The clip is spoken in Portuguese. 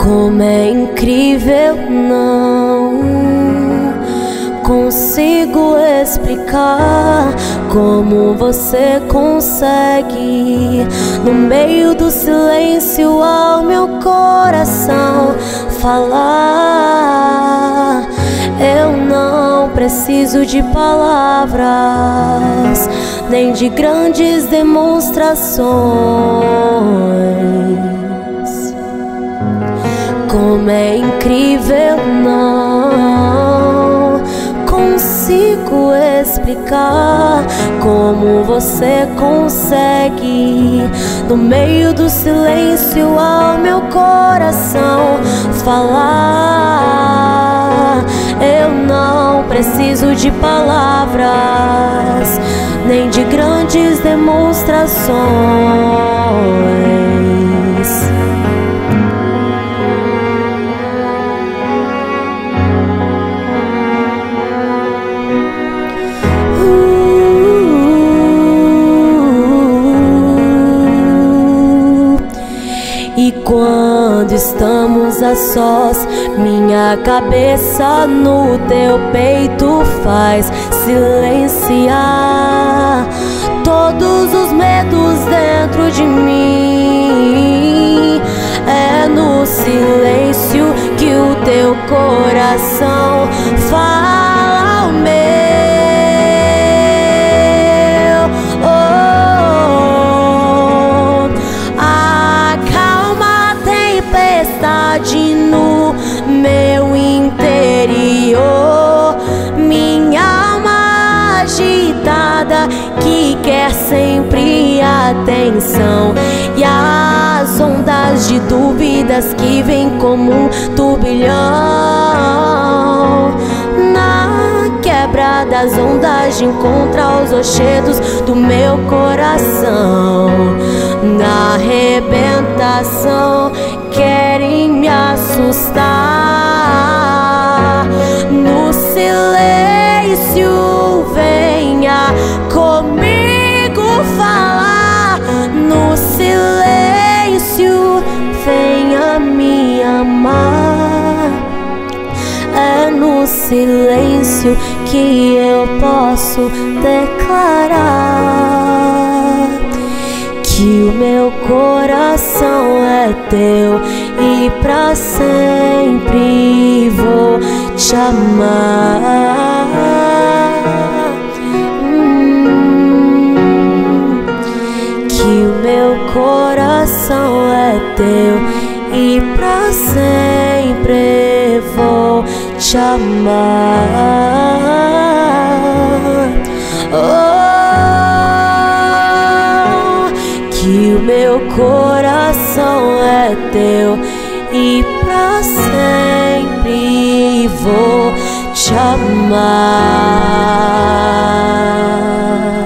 Como é incrível, não consigo explicar como você consegue, no meio do silêncio, ao meu coração falar. Eu não preciso de palavras, nem de grandes demonstrações. Como é incrível, não consigo explicar como você consegue, no meio do silêncio, ao meu coração falar. Eu não preciso de palavras, nem de grandes demonstrações. E quando estamos a sós, minha cabeça no teu peito faz silenciar todos os medos dentro de mim. É no silêncio que o teu coração fala ao meu. No meu interior, minha alma agitada que quer sempre atenção, e as ondas de dúvidas que vêm como um turbilhão. Na quebra das ondas de encontrar os rochedos do meu coração. Na arrebentação querem me assustar. No silêncio venha comigo falar. No silêncio venha me amar. É no silêncio que eu posso declarar que o meu coração é teu e pra sempre vou te amar. Que o meu coração é teu e pra sempre vou te amar. Que o meu coração é teu e pra sempre vou te amar.